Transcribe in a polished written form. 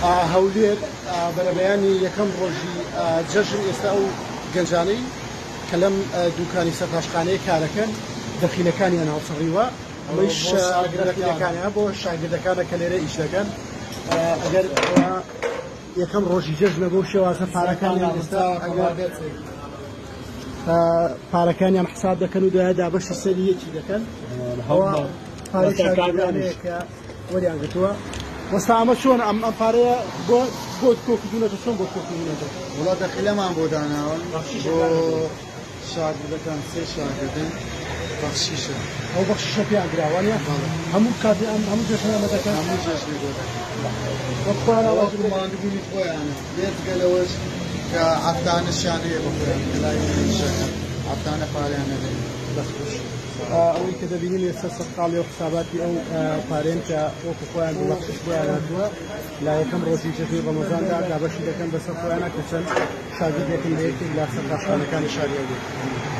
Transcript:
هەولێر بەرەبەیانی یەکەم ڕۆژی جەژن ئێستا ئەو گەنجانەی کە لەم دوکانی سەرتاشخانەیە کارەکەن دەخینەکانیان هەڵسەڕیوە ئەمەش دەخینەکانیان بۆ شاگردەکانە کە لێرە ئیش دەکەن ئەگەر یەکەم ڕۆژی جەژنە بۆ شێوازە پارەکانیان ئێستا پارەکانیان حساب دەکەن و دوایدا بەشی سەری یەکی دەکەن ئەوە پارەی شاگردانەیە کە وەریان گرتووە وەستا ئەمە چۆن ئەم پارەیە بۆ کۆکردونەتە چۆن بۆ کۆکردونەتە وڵات دەخیلەمان بۆ داناون بۆ شاگردەکان سێ شاگردن بەخشیشە ئەو بەخشیشە پێیان دراوانە هەموو کاتی هەموو جەژنەمە دەکەن هەموو جەژنی بۆ دەکەن وەکو ماندبوونی خۆیانە لێتگەلەوەش کە عەفتانەشیان هەیە بە خۆیان کە لای شەکە عەفتانە پارەیان نەدەین ئەوەی کە دەبینین ئێستا سەرقاڵی و حساباتی ئەو پارێن کە وەکو خۆیان بەخشیش بۆیان هاتووە لا یەکەم ڕۆژی جەژنی ڕەمەزاندا دابەشی دەکەن بەسەر خۆیانە کە چەند شاگردێکن لە یەکێک لە سەرتاشخانەکانی شاریەوە